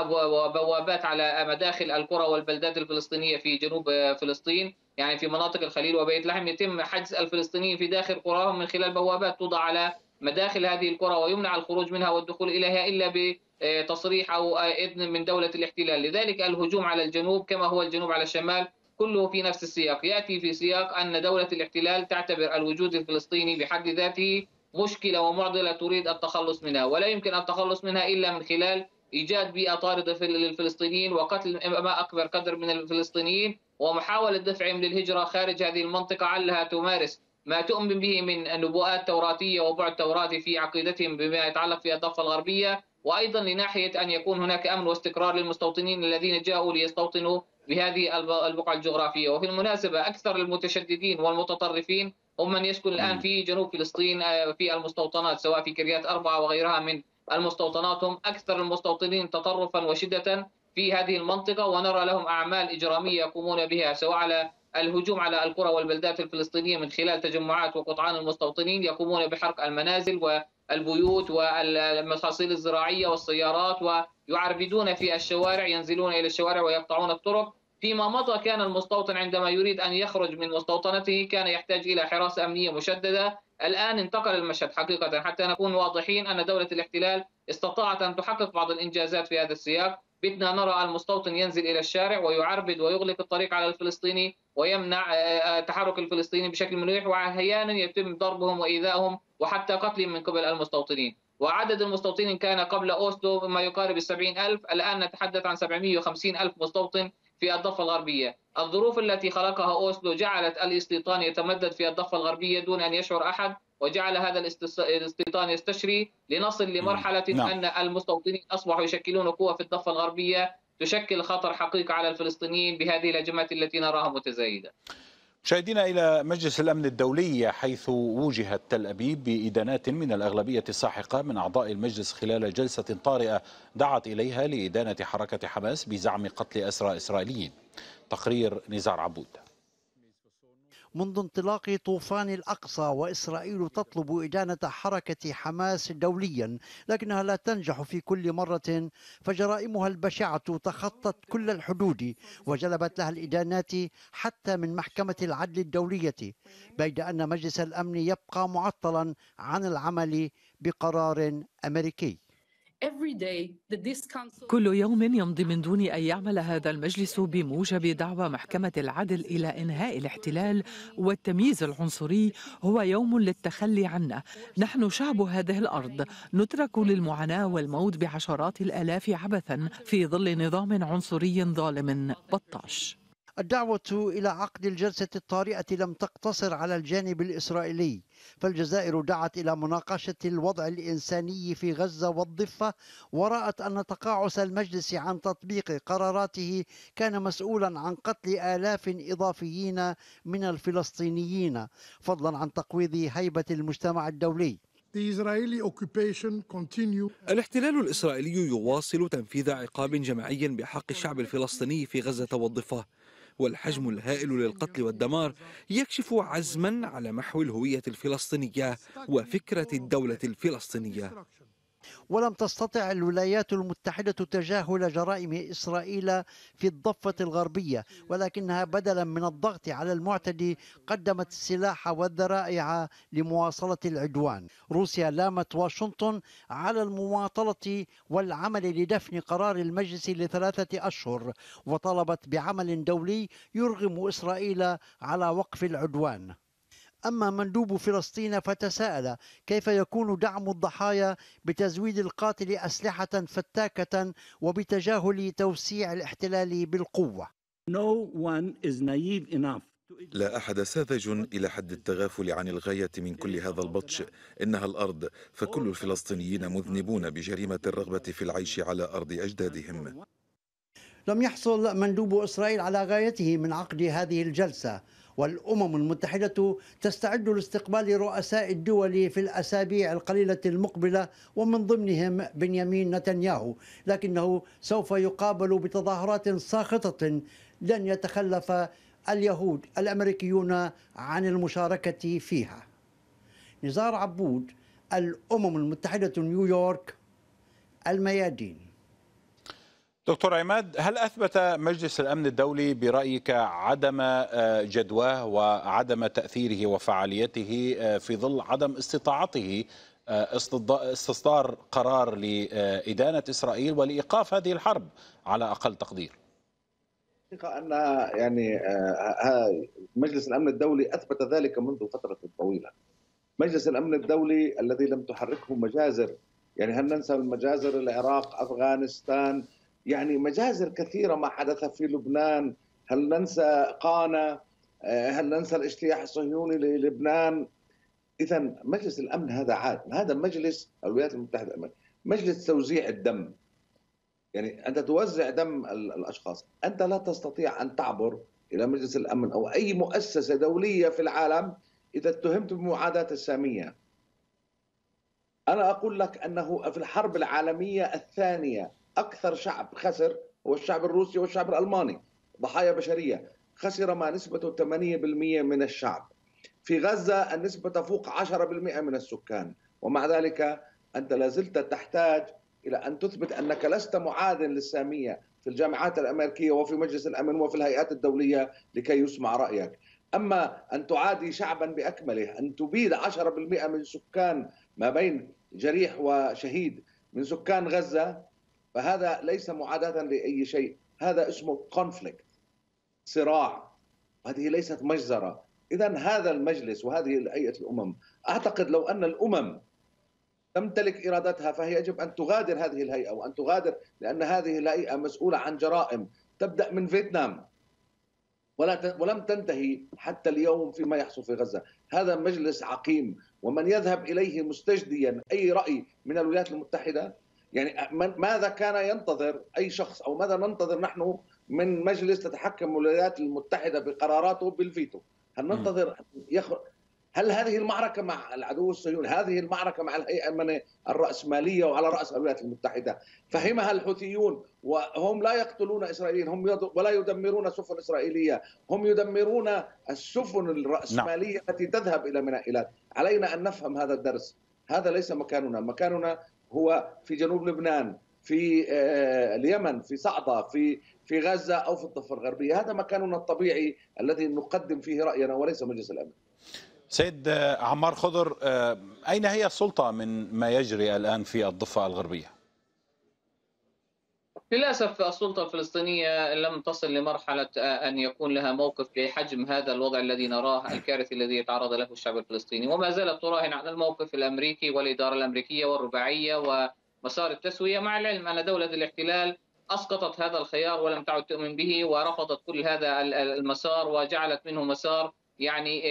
وبوابات على مداخل القرى والبلدات الفلسطينية في جنوب فلسطين، يعني في مناطق الخليل وبيت لحم يتم حجز الفلسطينيين في داخل قراهم من خلال بوابات توضع على مداخل هذه القرى ويمنع الخروج منها والدخول إليها إلا بتصريح أو إذن من دولة الاحتلال. لذلك الهجوم على الجنوب كما هو الجنوب على الشمال كله في نفس السياق، يأتي في سياق أن دولة الاحتلال تعتبر الوجود الفلسطيني بحد ذاته مشكلة ومعضلة تريد التخلص منها، ولا يمكن التخلص منها إلا من خلال إيجاد بيئة طاردة للفلسطينيين وقتل ما أكبر قدر من الفلسطينيين ومحاولة دفعهم للهجرة خارج هذه المنطقة علها تمارس ما تؤمن به من نبوءات توراتية وبعد توراتي في عقيدتهم بما يتعلق في الضفة الغربية، وأيضا لناحية أن يكون هناك أمن واستقرار للمستوطنين الذين جاءوا ليستوطنوا بهذه البقعة الجغرافية. وفي المناسبة أكثر المتشددين والمتطرفين هم من يسكن الآن في جنوب فلسطين في المستوطنات، سواء في كريات أربعة وغيرها من المستوطنات، هم أكثر المستوطنين تطرفا وشدة في هذه المنطقة، ونرى لهم أعمال إجرامية يقومون بها سواء على الهجوم على القرى والبلدات الفلسطينية من خلال تجمعات وقطعان المستوطنين، يقومون بحرق المنازل والبيوت والمحاصيل الزراعية والسيارات، ويعربدون في الشوارع، ينزلون إلى الشوارع ويقطعون الطرق. فيما مضى كان المستوطن عندما يريد أن يخرج من مستوطنته كان يحتاج إلى حراسة أمنية مشددة. الآن انتقل المشهد حقيقة، حتى نكون واضحين أن دولة الاحتلال استطاعت أن تحقق بعض الإنجازات في هذا السياق. بدنا نرى المستوطن ينزل إلى الشارع ويعربد ويغلق الطريق على الفلسطيني ويمنع تحرك الفلسطيني بشكل مريح، وأحيانا يتم ضربهم وإيذائهم وحتى قتلهم من قبل المستوطنين. وعدد المستوطنين كان قبل أوسلو ما يقارب السبعين ألف، الآن نتحدث عن سبعمئة وخمسين ألف مستوطن في الضفة الغربية. الظروف التي خلقها أوسلو جعلت الاستيطان يتمدد في الضفة الغربية دون أن يشعر أحد، وجعل هذا الاستيطان يستشري لنصل لمرحلة نعم. أن المستوطنين أصبحوا يشكلون قوة في الضفة الغربية تشكل خطر حقيقي على الفلسطينيين بهذه الهجمات التي نراها متزايدة. مشاهدينا إلى مجلس الأمن الدولي، حيث وجهت تل أبيب بإدانات من الأغلبية الساحقة من أعضاء المجلس خلال جلسة طارئة دعت إليها لإدانة حركة حماس بزعم قتل أسرى إسرائيليين. تقرير نزار عبود. منذ انطلاق طوفان الأقصى وإسرائيل تطلب إدانة حركة حماس دوليا، لكنها لا تنجح في كل مرة، فجرائمها البشعة تخطت كل الحدود وجلبت لها الإدانات حتى من محكمة العدل الدولية، بيد أن مجلس الأمن يبقى معطلا عن العمل بقرار أمريكي. كل يوم يمضي من دون أن يعمل هذا المجلس بموجب دعوى محكمة العدل إلى إنهاء الاحتلال والتمييز العنصري هو يوم للتخلي عنه. نحن شعب هذه الأرض نترك للمعاناة والموت بعشرات الآلاف عبثا في ظل نظام عنصري ظالم بطاش. الدعوة إلى عقد الجلسة الطارئة لم تقتصر على الجانب الإسرائيلي، فالجزائر دعت إلى مناقشة الوضع الإنساني في غزة والضفة، ورأت أن تقاعس المجلس عن تطبيق قراراته كان مسؤولا عن قتل آلاف إضافيين من الفلسطينيين، فضلا عن تقويض هيبة المجتمع الدولي. الاحتلال الإسرائيلي يواصل تنفيذ عقاب جماعي بحق الشعب الفلسطيني في غزة والضفة، والحجم الهائل للقتل والدمار يكشف عزما على محو الهوية الفلسطينية وفكرة الدولة الفلسطينية. ولم تستطع الولايات المتحدة تجاهل جرائم إسرائيل في الضفة الغربية، ولكنها بدلا من الضغط على المعتدي قدمت السلاح والذرائع لمواصلة العدوان. روسيا لامت واشنطن على المماطلة والعمل لدفن قرار المجلس لثلاثة أشهر، وطلبت بعمل دولي يرغم إسرائيل على وقف العدوان. أما مندوب فلسطين فتساءل كيف يكون دعم الضحايا بتزويد القاتل أسلحة فتاكة وبتجاهل توسيع الاحتلال بالقوة. لا أحد ساذج إلى حد التغافل عن الغاية من كل هذا البطش. إنها الأرض، فكل الفلسطينيين مذنبون بجريمة الرغبة في العيش على أرض أجدادهم. لم يحصل مندوب إسرائيل على غايته من عقد هذه الجلسة، والأمم المتحدة تستعد لاستقبال رؤساء الدول في الأسابيع القليلة المقبلة، ومن ضمنهم بنيامين نتنياهو، لكنه سوف يقابل بتظاهرات ساخطة لن يتخلف اليهود الأمريكيون عن المشاركة فيها. نزار عبود، الأمم المتحدة، نيويورك، الميادين. دكتور عماد، هل أثبت مجلس الأمن الدولي برأيك عدم جدواه وعدم تأثيره وفعاليته في ظل عدم استطاعته استصدار قرار لإدانة إسرائيل ولإيقاف هذه الحرب على أقل تقدير؟ أن يعني مجلس الأمن الدولي أثبت ذلك منذ فترة طويلة. مجلس الأمن الدولي الذي لم تحركه مجازر، يعني هل ننسى المجازر العراق، أفغانستان، يعني مجازر كثيرة ما حدث في لبنان، هل ننسى قانا، هل ننسى الاجتياح الصهيوني للبنان. إذا مجلس الأمن هذا عاد، هذا مجلس الولايات المتحدة الأمريكية، مجلس توزيع الدم. يعني أنت توزع دم الأشخاص، أنت لا تستطيع أن تعبر إلى مجلس الأمن أو أي مؤسسة دولية في العالم إذا اتهمت بمعاداة السامية. أنا أقول لك أنه في الحرب العالمية الثانية أكثر شعب خسر هو الشعب الروسي والشعب الألماني، ضحايا بشرية، خسر ما نسبته ثمانية بالمئة من الشعب. في غزة النسبة تفوق عشرة بالمئة من السكان، ومع ذلك أنت لازلت تحتاج إلى أن تثبت أنك لست معادٍ للسامية في الجامعات الأمريكية وفي مجلس الأمن وفي الهيئات الدولية لكي يسمع رأيك. أما أن تعادي شعبا بأكمله، أن تبيد عشرة بالمئة من سكان، ما بين جريح وشهيد من سكان غزة، فهذا ليس معاداة لأي شيء، هذا اسمه كونفليكت، صراع، هذه ليست مجزرة. إذن هذا المجلس وهذه هيئة الأمم، أعتقد لو أن الأمم تمتلك إرادتها فهي يجب أن تغادر هذه الهيئة وأن تغادر، لأن هذه الهيئة مسؤولة عن جرائم تبدأ من فيتنام ولا ولم تنتهي حتى اليوم فيما يحصل في غزة. هذا مجلس عقيم، ومن يذهب إليه مستجديا أي رأي من الولايات المتحدة، يعني ماذا كان ينتظر أي شخص أو ماذا ننتظر نحن من مجلس تتحكم الولايات المتحدة بقراراته بالفيتو؟ هل ننتظر يخرج؟ هل هذه المعركة مع العدو الصهيوني، هذه المعركة مع الهيئة الأمنية الرأسمالية وعلى رأسها الولايات المتحدة، فهمها الحوثيون وهم لا يقتلون إسرائيليين، هم ولا يدمرون سفن إسرائيلية، هم يدمرون السفن الرأسمالية نعم. التي تذهب إلى منائلات. علينا أن نفهم هذا الدرس، هذا ليس مكاننا، مكاننا هو في جنوب لبنان، في اليمن، في صعدة، في في غزة أو في الضفة الغربية. هذا مكاننا الطبيعي الذي نقدم فيه رأينا وليس مجلس الأمن. سيد عمار خضر، أين هي السلطة من ما يجري الآن في الضفة الغربية؟ للأسف السلطة الفلسطينية لم تصل لمرحلة أن يكون لها موقف بحجم هذا الوضع الذي نراه الكارثي الذي يتعرض له الشعب الفلسطيني، وما زالت تراهن على الموقف الأمريكي والإدارة الأمريكية والرباعية ومسار التسوية، مع العلم أن دولة الاحتلال أسقطت هذا الخيار ولم تعد تؤمن به ورفضت كل هذا المسار وجعلت منه مسار يعني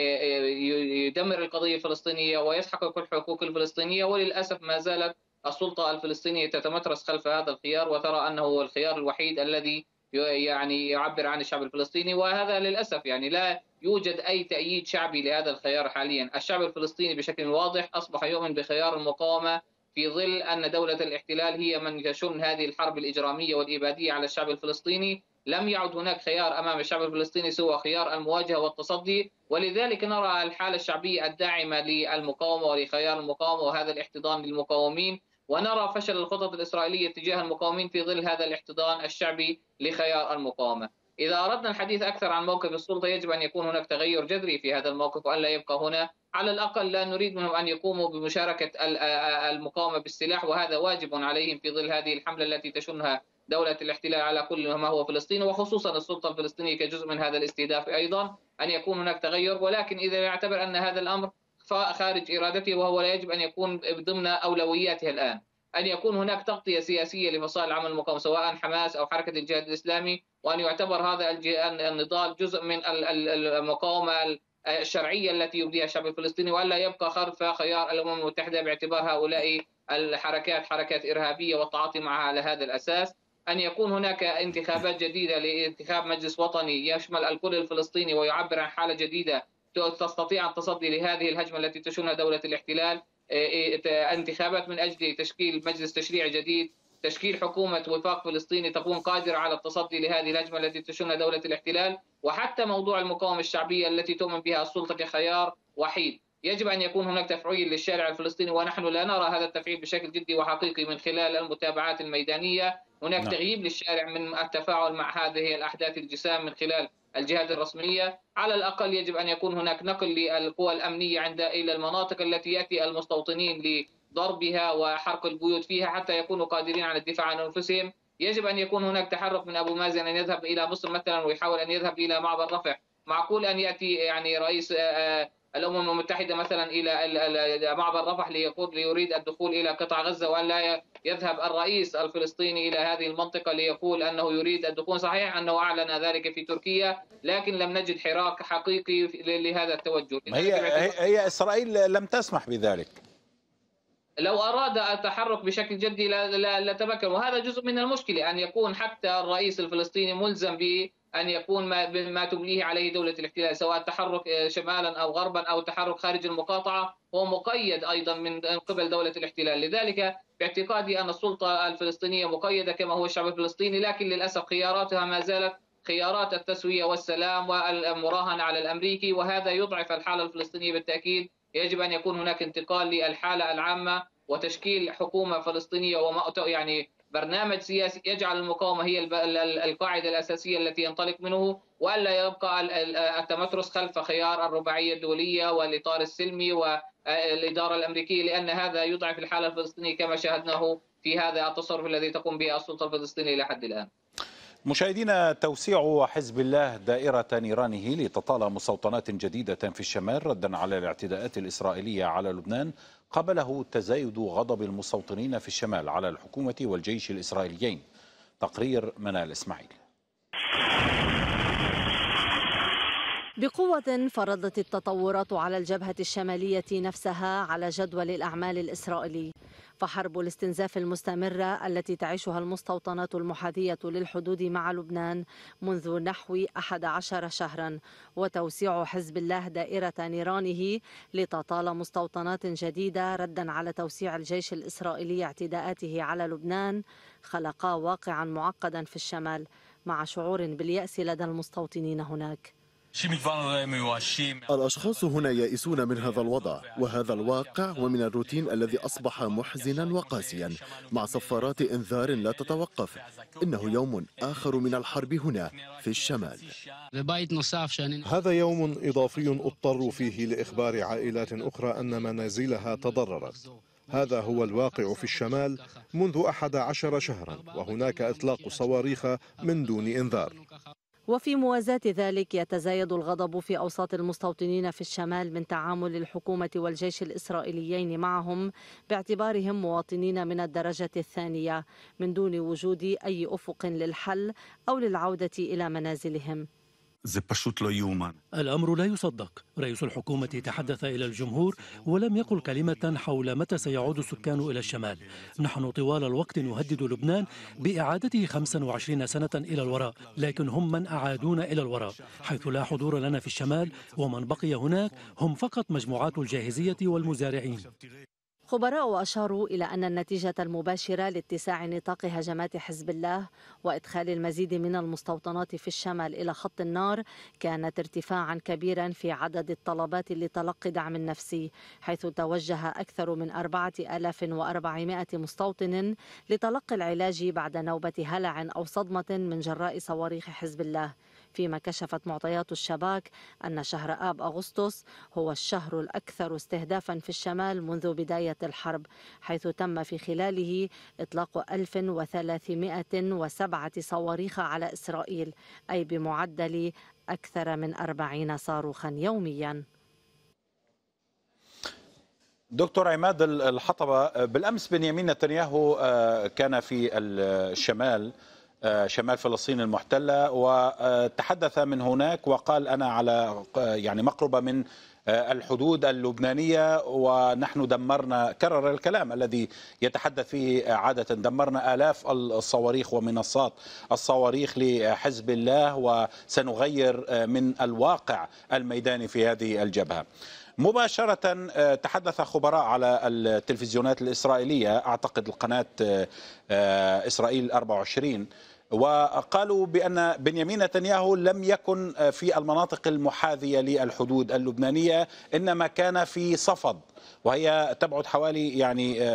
يدمر القضية الفلسطينية ويسحق كل حقوق الفلسطينية. وللأسف ما زالت السلطة الفلسطينية تتمترس خلف هذا الخيار وترى أنه هو الخيار الوحيد الذي يعني يعبر عن الشعب الفلسطيني، وهذا للأسف يعني لا يوجد أي تأييد شعبي لهذا الخيار حاليا. الشعب الفلسطيني بشكل واضح أصبح يؤمن بخيار المقاومة في ظل أن دولة الاحتلال هي من تشن هذه الحرب الإجرامية والإبادية على الشعب الفلسطيني. لم يعد هناك خيار أمام الشعب الفلسطيني سوى خيار المواجهة والتصدي، ولذلك نرى الحالة الشعبية الداعمة للمقاومة ولخيار المقاومة وهذا الاحتضان للمقاومين، ونرى فشل الخطط الإسرائيلية تجاه المقاومين في ظل هذا الاحتضان الشعبي لخيار المقاومة. إذا أردنا الحديث أكثر عن موقف السلطة يجب أن يكون هناك تغير جذري في هذا الموقف وأن لا يبقى هنا، على الأقل لا نريد منهم أن يقوموا بمشاركة المقاومة بالسلاح، وهذا واجب عليهم في ظل هذه الحملة التي تشنها دولة الاحتلال على كل ما هو فلسطين، وخصوصا السلطة الفلسطينية كجزء من هذا الاستهداف أيضا أن يكون هناك تغير. ولكن إذا يعتبر أن هذا الأمر خارج إرادته وهو لا يجب أن يكون ضمن أولوياته الآن، أن يكون هناك تغطية سياسية لفصائل العمل المقاومة سواء حماس أو حركة الجهاد الإسلامي، وأن يعتبر هذا النضال جزء من المقاومة الشرعية التي يبديها الشعب الفلسطيني، وألا يبقى خلف خيار الأمم المتحدة باعتبار هؤلاء الحركات حركات إرهابية والتعاطي معها على هذا الأساس. أن يكون هناك انتخابات جديدة لانتخاب مجلس وطني يشمل الكل الفلسطيني ويعبر عن حالة جديدة تستطيع التصدي لهذه الهجمة التي تشنها دولة الاحتلال، انتخابات من أجل تشكيل مجلس تشريع جديد، تشكيل حكومة وفاق فلسطيني تكون قادرة على التصدي لهذه الهجمة التي تشنها دولة الاحتلال، وحتى موضوع المقاومة الشعبية التي تؤمن بها السلطة كخيار وحيد. يجب أن يكون هناك تفعيل للشارع الفلسطيني، ونحن لا نرى هذا التفعيل بشكل جدي وحقيقي من خلال المتابعات الميدانية. هناك نعم. تغييب للشارع من التفاعل مع هذه الأحداث الجسام من خلال الجهات الرسمية. على الأقل يجب أن يكون هناك نقل للقوى الأمنية عند إلى المناطق التي يأتي المستوطنين لضربها وحرق البيوت فيها حتى يكونوا قادرين على الدفاع عن أنفسهم. يجب أن يكون هناك تحرك من أبو مازن أن يذهب إلى مصر مثلا ويحاول أن يذهب إلى معبر رفح. معقول أن يأتي يعني رئيس الأمم المتحدة مثلا إلى معبر رفح ليقول ليريد الدخول إلى قطاع غزة، وأن لا يذهب الرئيس الفلسطيني إلى هذه المنطقة ليقول أنه يريد الدخول؟ صحيح أنه أعلن ذلك في تركيا، لكن لم نجد حراك حقيقي لهذا التوجه. هي, هي إسرائيل لم تسمح بذلك. لو أراد التحرك بشكل جدي لتمكن، وهذا جزء من المشكلة، أن يكون حتى الرئيس الفلسطيني ملزم بأن يكون ما تبليه عليه دولة الاحتلال، سواء التحرك شمالا أو غربا أو تحرك خارج المقاطعة، هو مقيد أيضا من قبل دولة الاحتلال. لذلك باعتقادي أن السلطة الفلسطينية مقيدة كما هو الشعب الفلسطيني، لكن للأسف خياراتها ما زالت خيارات التسوية والسلام والمراهنة على الأمريكي، وهذا يضعف الحالة الفلسطينية بالتأكيد. يجب أن يكون هناك انتقال للحالة العامة وتشكيل حكومة فلسطينية وما يعني برنامج سياسي يجعل المقاومة هي القاعدة الأساسية التي ينطلق منه، وألا يبقى التمترس خلف خيار الرباعية الدولية والإطار السلمي والإدارة الأمريكية، لأن هذا يضعف الحالة الفلسطينية كما شاهدناه في هذا التصرف الذي تقوم به السلطة الفلسطينية إلى حد الآن. مشاهدينا، توسيع حزب الله دائرة نيرانه لتطال مستوطنات جديدة في الشمال ردا على الاعتداءات الإسرائيلية على لبنان قبله تزايد غضب المستوطنين في الشمال على الحكومة والجيش الإسرائيليين. تقرير منال إسماعيل. بقوة فرضت التطورات على الجبهة الشمالية نفسها على جدول الأعمال الإسرائيلي، فحرب الاستنزاف المستمرة التي تعيشها المستوطنات المحاذية للحدود مع لبنان منذ نحو أحد عشر شهرا، وتوسيع حزب الله دائرة نيرانه لتطال مستوطنات جديدة ردا على توسيع الجيش الإسرائيلي اعتداءاته على لبنان، خلقا واقعا معقدا في الشمال مع شعور باليأس لدى المستوطنين هناك. الأشخاص هنا يائسون من هذا الوضع وهذا الواقع ومن الروتين الذي أصبح محزنا وقاسيا مع صفارات إنذار لا تتوقف. إنه يوم آخر من الحرب هنا في الشمال. هذا يوم إضافي أضطر فيه لإخبار عائلات أخرى أن منازلها تضررت. هذا هو الواقع في الشمال منذ أحد عشر شهرا، وهناك إطلاق صواريخ من دون إنذار. وفي موازاة ذلك يتزايد الغضب في أوساط المستوطنين في الشمال من تعامل الحكومة والجيش الإسرائيليين معهم باعتبارهم مواطنين من الدرجة الثانية من دون وجود أي أفق للحل أو للعودة إلى منازلهم. الأمر لا يصدق. رئيس الحكومة تحدث إلى الجمهور ولم يقل كلمة حول متى سيعود السكان إلى الشمال. نحن طوال الوقت نهدد لبنان بإعادته خمسة وعشرين سنة إلى الوراء، لكن هم من أعادونا إلى الوراء، حيث لا حضور لنا في الشمال، ومن بقي هناك هم فقط مجموعات الجاهزية والمزارعين. خبراء أشاروا إلى أن النتيجة المباشرة لاتساع نطاق هجمات حزب الله وإدخال المزيد من المستوطنات في الشمال إلى خط النار كانت ارتفاعا كبيرا في عدد الطلبات لتلقي دعم نفسي، حيث توجه أكثر من أربعة آلاف وأربعمائة مستوطن لتلقي العلاج بعد نوبة هلع أو صدمة من جراء صواريخ حزب الله، فيما كشفت معطيات الشباك أن شهر آب أغسطس هو الشهر الأكثر استهدافا في الشمال منذ بداية الحرب، حيث تم في خلاله إطلاق ألف وثلاثمائة وسبعة صواريخ على إسرائيل، أي بمعدل أكثر من أربعين صاروخا يوميا. دكتور عماد الحطبة، بالأمس بنيامين نتنياهو كان في الشمال شمال فلسطين المحتلة وتحدث من هناك وقال أنا على يعني مقربة من الحدود اللبنانية ونحن دمرنا، كرر الكلام الذي يتحدث فيه عادة، دمرنا آلاف الصواريخ ومنصات الصواريخ لحزب الله وسنغير من الواقع الميداني في هذه الجبهة. مباشرة تحدث خبراء على التلفزيونات الإسرائيلية، أعتقد القناة إسرائيل أربعة وعشرين، وقالوا بأن بنيامين نتنياهو لم يكن في المناطق المحاذية للحدود اللبنانية، إنما كان في صفد، وهي تبعد حوالي يعني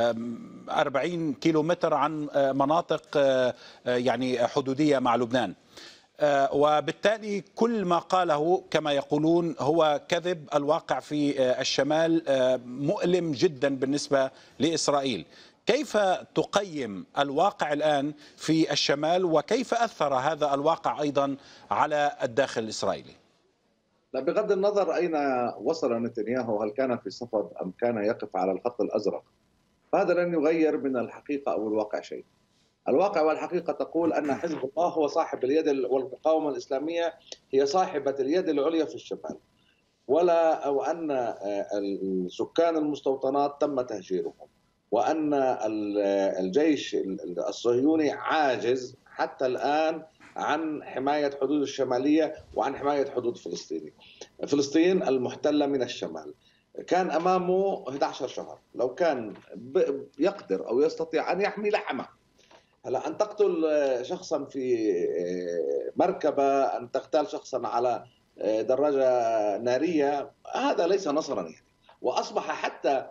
أربعين كيلومتر عن مناطق يعني حدودية مع لبنان. وبالتالي كل ما قاله كما يقولون هو كذب. الواقع في الشمال مؤلم جدا بالنسبة لإسرائيل. كيف تقيم الواقع الآن في الشمال وكيف أثر هذا الواقع أيضا على الداخل الإسرائيلي؟ لا، بغض النظر أين وصل نتنياهو، هل كان في صفد أم كان يقف على الخط الأزرق، فهذا لن يغير من الحقيقة أو الواقع شيء. الواقع والحقيقة تقول أن حزب الله هو صاحب اليد، والمقاومة الإسلامية هي صاحبة اليد العليا في الشمال، ولا وأن سكان المستوطنات تم تهجيرهم، وأن الجيش الصهيوني عاجز حتى الآن عن حماية حدود الشمالية وعن حماية حدود فلسطين فلسطين المحتلة من الشمال. كان أمامه أحد عشر شهر، لو كان يقدر أو يستطيع أن يحمي لحمه. هلا أن تقتل شخصا في مركبة، أن تغتال شخصا على دراجة نارية، هذا ليس نصرا يعني. وأصبح حتى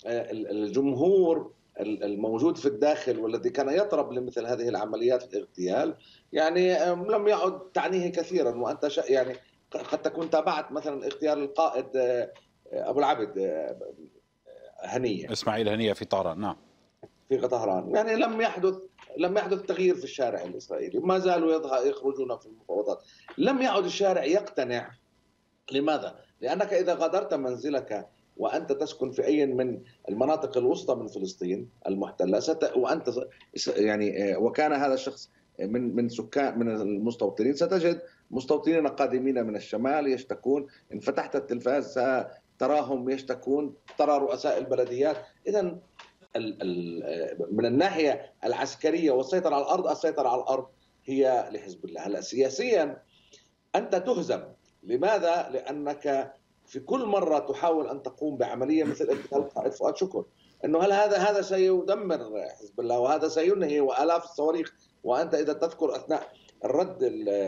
الجمهور الموجود في الداخل والذي كان يطرب لمثل هذه العمليات الاغتيال يعني لم يعد تعنيه كثيرا. وأنت يعني قد تكون تابعت مثلا اغتيال القائد أبو العبد هنية، إسماعيل هنية في طهران. نعم، في طهران. يعني لم يحدث لم يحدث تغيير في الشارع الإسرائيلي، ما زالوا يخرجون في المفاوضات. لم يعد الشارع يقتنع. لماذا؟ لأنك إذا غادرت منزلك وأنت تسكن في أي من المناطق الوسطى من فلسطين المحتلة ست... وأنت يعني وكان هذا الشخص من من سكان من المستوطنين، ستجد مستوطنين قادمين من الشمال يشتكون، إن فتحت التلفاز تراهم يشتكون، ترى رؤساء البلديات. إذا من الناحية العسكرية والسيطرة على الأرض، السيطرة على الأرض هي لحزب الله. هلا سياسيا أنت تهزم، لماذا؟ لأنك في كل مرة تحاول أن تقوم بعملية مثل اغتيال قائد فؤاد شكر، أنه هل هذا هذا سيدمر حزب الله وهذا سينهي وآلاف الصواريخ. وأنت إذا تذكر أثناء الرد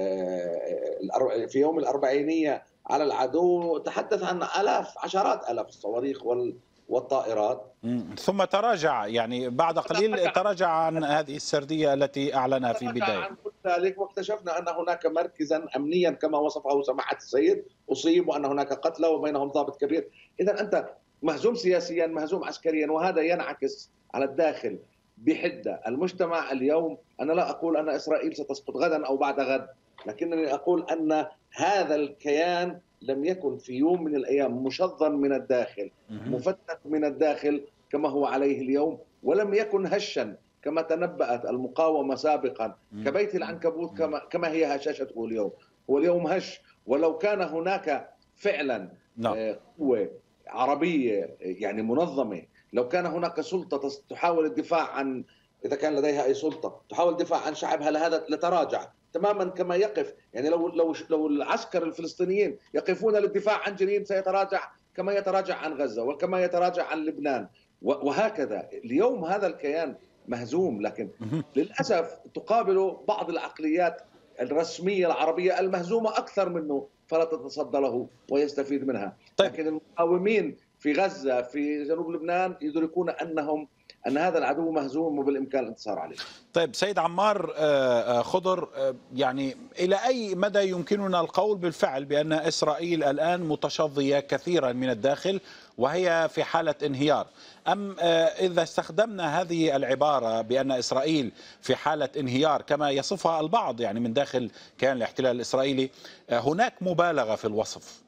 في يوم الأربعينية على العدو تحدث عن آلاف عشرات آلاف الصواريخ والطائرات، ثم تراجع، يعني بعد قليل تراجع عن هذه السردية التي أعلنها في البداية. ذلك واكتشفنا أن هناك مركزا أمنيا كما وصفه سماحة السيد أصيب، وأن هناك قتلى وبينهم ضابط كبير. إذا أنت مهزوم سياسيا، مهزوم عسكريا، وهذا ينعكس على الداخل بحدة. المجتمع اليوم، أنا لا أقول أن إسرائيل ستسقط غدا أو بعد غد، لكنني أقول أن هذا الكيان لم يكن في يوم من الأيام مشظا من الداخل، مفتت من الداخل كما هو عليه اليوم، ولم يكن هشا كما تنبأت المقاومة سابقا كبيت العنكبوت كما, كما هي هشاشته اليوم. هو اليوم هش. ولو كان هناك فعلا قوة عربية يعني منظمة، لو كان هناك سلطة تحاول الدفاع عن، إذا كان لديها أي سلطة تحاول الدفاع عن شعبها، لهذا لتراجع تماما كما يقف. يعني لو لو لو العسكر الفلسطينيين يقفون للدفاع عن جنين سيتراجع كما يتراجع عن غزة وكما يتراجع عن لبنان، وهكذا. اليوم هذا الكيان مهزوم، لكن للأسف تقابل بعض العقليات الرسمية العربية المهزومة أكثر منه فلا تتصدى له ويستفيد منها. طيب. لكن المقاومين في غزة في جنوب لبنان يدركون أنهم أن هذا العدو مهزوم وبالإمكان الانتصار عليه. طيب سيد عمار خضر، يعني إلى أي مدى يمكننا القول بالفعل بأن إسرائيل الآن متشظية كثيرا من الداخل وهي في حالة انهيار، أم إذا استخدمنا هذه العبارة بأن إسرائيل في حالة انهيار كما يصفها البعض يعني من داخل كيان الاحتلال الإسرائيلي، هناك مبالغة في الوصف؟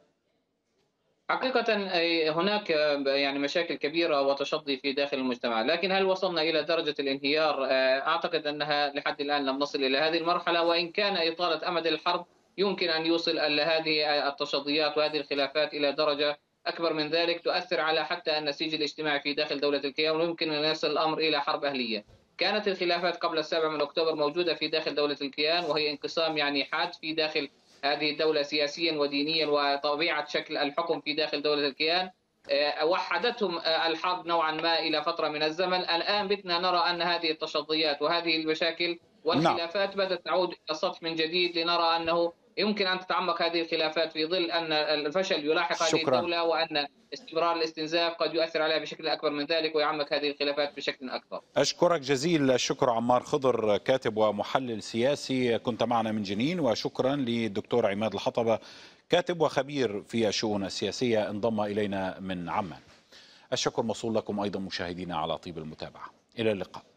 حقيقة هناك يعني مشاكل كبيرة وتشظي في داخل المجتمع، لكن هل وصلنا إلى درجة الانهيار؟ أعتقد أنها لحد الآن لم نصل إلى هذه المرحلة، وإن كان إطالة أمد الحرب يمكن أن يوصل هذه التشظيات وهذه الخلافات إلى درجة أكبر من ذلك تؤثر على حتى النسيج الاجتماعي في داخل دولة الكيان، ويمكن أن يصل الأمر إلى حرب أهلية. كانت الخلافات قبل السابع من أكتوبر موجودة في داخل دولة الكيان، وهي انقسام يعني حاد في داخل هذه الدولة سياسيا ودينيا وطبيعة شكل الحكم في داخل دولة الكيان. وحدتهم الحرب نوعا ما إلى فترة من الزمن. الآن بدنا نرى أن هذه التشظيات وهذه المشاكل والخلافات بدأت تعود إلى السطح من جديد، لنرى أنه يمكن أن تتعمق هذه الخلافات في ظل أن الفشل يلاحق هذه الدولة، وأن استمرار الاستنزاف قد يؤثر عليها بشكل أكبر من ذلك ويعمق هذه الخلافات بشكل أكبر. أشكرك جزيل الشكر عمار خضر، كاتب ومحلل سياسي، كنت معنا من جنين. وشكرا للدكتور عماد الحطبة، كاتب وخبير في الشؤون السياسية، انضم إلينا من عمان. الشكر موصول لكم أيضا مشاهدينا على طيب المتابعة. إلى اللقاء.